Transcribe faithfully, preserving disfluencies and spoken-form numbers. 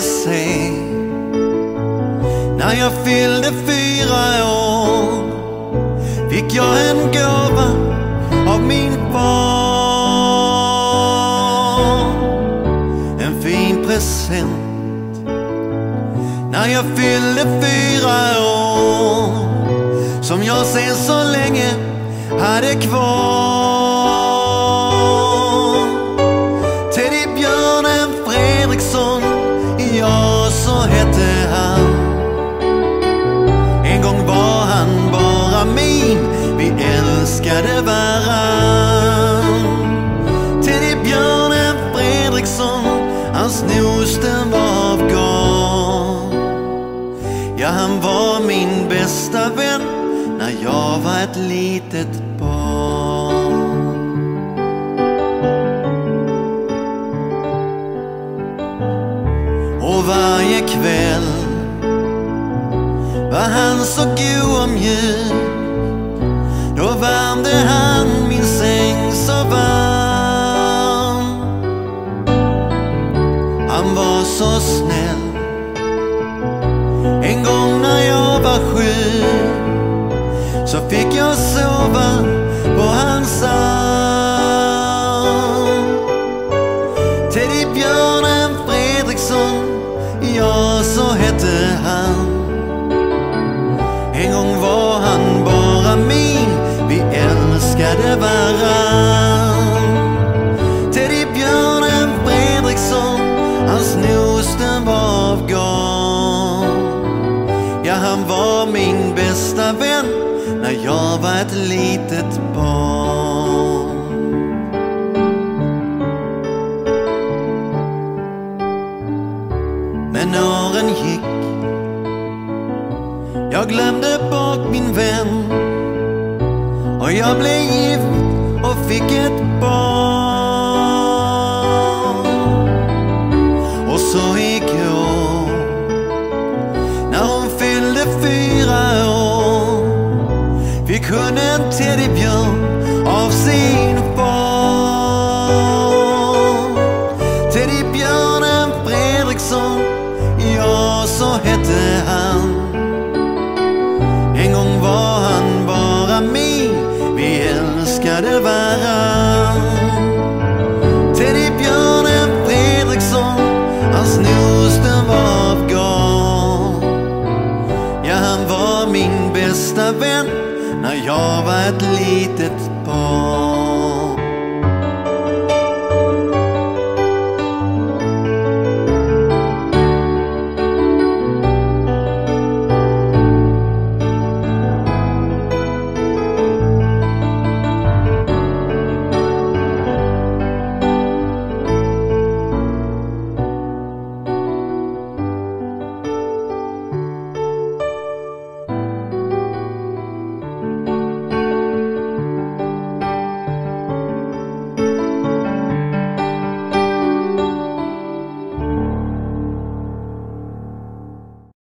ville se. När jag fyllde fyra år fick jag en gåva av min far. En fin present. När jag fyllde fyra år, som jag sen så länge hade kvar. Teddybjörnen Fredriksson, ja så hette han. En gång var han bara min, vi älskade varann. Teddybjörnen Fredriksson, hans nosten var avgång. Ja, han var min bästa vän när jag var ett litet barn. Och varje kväll var han så god och mjuk. Då värmde han min säng så varm. Han var så snäll. En gång när jag var sjuk så fick jag sova på hans arm. Teddybjörnen Fredriksson, ja så hette han. En gång var han bara min, vi älskade varann. Teddybjörnen Fredriksson, hans nosten var avgång. Ja, han var min bästa vän när jag var ett litet barn. Men åren gick, jag glömde bort min vän, och jag blev gift och fick ett barn. Och så igår, när hon fyllde fyra år, fick hon en teddybjörn av sin far. Teddybjörnen Fredriksson, ja så hette han. En gång var han bara min, vi älskade varann. Teddybjörnen Fredriksson, hans nosten var avgång. Ja, han var min bästa vän när jag var ett litet barn.